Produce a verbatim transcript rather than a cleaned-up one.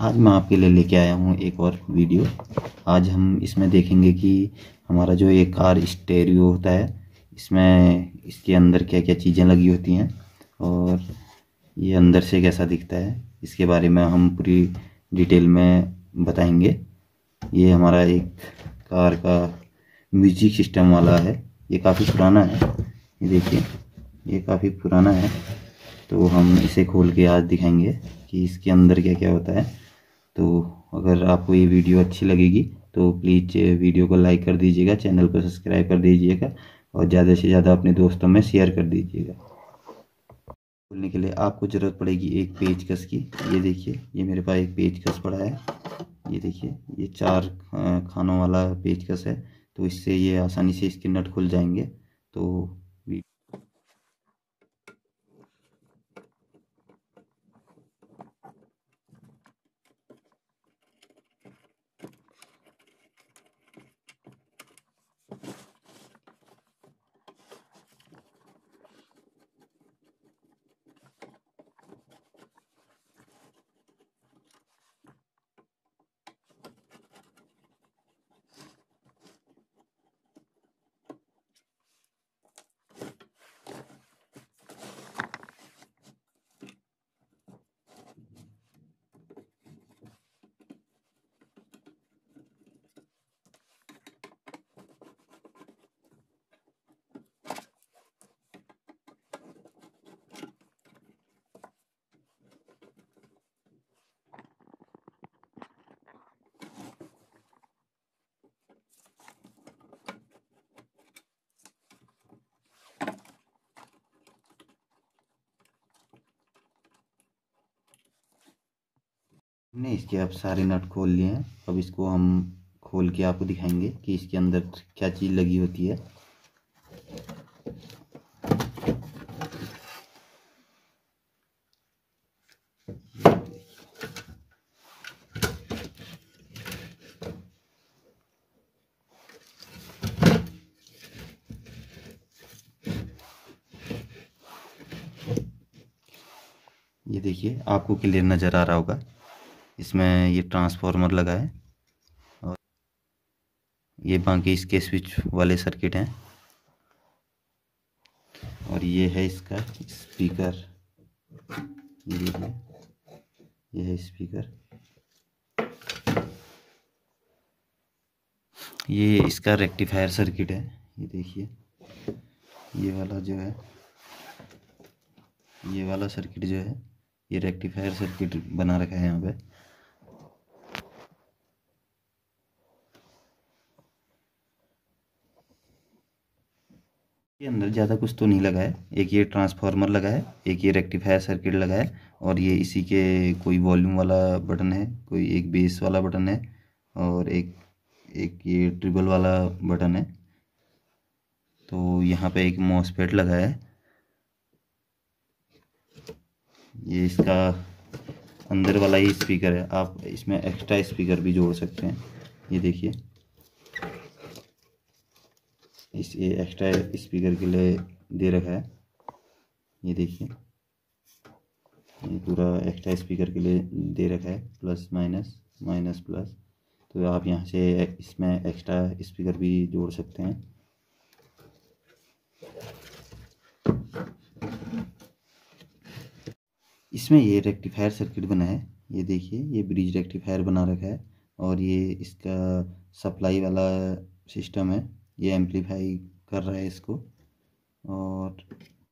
आज मैं आपके लिए लेके आया हूँ एक और वीडियो। आज हम इसमें देखेंगे कि हमारा जो ये कार स्टेरियो होता है, इसमें इसके अंदर क्या क्या चीज़ें लगी होती हैं और ये अंदर से कैसा दिखता है, इसके बारे में हम पूरी डिटेल में बताएंगे। ये हमारा एक कार का म्यूजिक सिस्टम वाला है। ये काफ़ी पुराना है, ये देखिए ये काफ़ी पुराना है। तो हम इसे खोल के आज दिखाएंगे कि इसके अंदर क्या क्या होता है। तो अगर आपको ये वीडियो अच्छी लगेगी तो प्लीज़ वीडियो को लाइक कर दीजिएगा, चैनल को सब्सक्राइब कर दीजिएगा और ज़्यादा से ज़्यादा अपने दोस्तों में शेयर कर दीजिएगा। खोलने के लिए आपको ज़रूरत पड़ेगी एक पेचकस की। ये देखिए ये मेरे पास एक पेचकस पड़ा है। ये देखिए ये चार खानों वाला पेचकस है, तो इससे ये आसानी से इसके नट खुल जाएंगे। तो हमने इसके अब सारे नट खोल लिए हैं। अब इसको हम खोल के आपको दिखाएंगे कि इसके अंदर क्या चीज़ लगी होती है। ये देखिए आपको क्लियर नज़र आ रहा होगा, इसमें ये ट्रांसफार्मर लगा है और ये बाकी इसके स्विच वाले सर्किट हैं और ये है इसका स्पीकर। ये देखिए ये है स्पीकर। ये इसका रेक्टिफायर सर्किट है। ये देखिए ये वाला जो है, ये वाला सर्किट जो है ये रेक्टिफायर सर्किट बना रखा है यहाँ पे। ये अंदर ज़्यादा कुछ तो नहीं लगा है, एक ये ट्रांसफार्मर लगा है, एक ये रेक्टिफायर सर्किट लगा है और ये इसी के कोई वॉल्यूम वाला बटन है, कोई एक बेस वाला बटन है और एक एक ये ट्रिबल वाला बटन है। तो यहाँ पे एक मॉसफेट लगा है। ये इसका अंदर वाला ही स्पीकर है, आप इसमें एक्स्ट्रा स्पीकर भी जोड़ सकते हैं। ये देखिए इस ये एक्स्ट्रा स्पीकर के लिए दे रखा है। ये देखिए ये पूरा एक्स्ट्रा स्पीकर के लिए दे रखा है, प्लस माइनस माइनस प्लस। तो आप यहाँ से इसमें एक्स्ट्रा स्पीकर भी जोड़ सकते हैं। इसमें ये रेक्टिफायर सर्किट बना है। ये देखिए ये ब्रिज रेक्टिफायर बना रखा है और ये इसका सप्लाई वाला सिस्टम है, ये एम्पलीफाई कर रहा है इसको। और